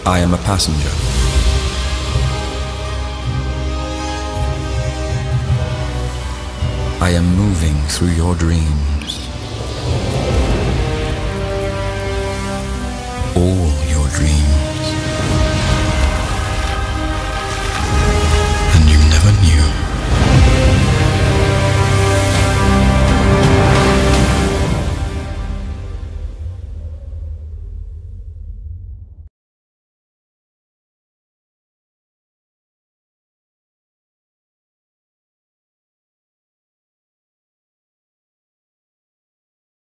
I am a passenger. I am moving through your dreams.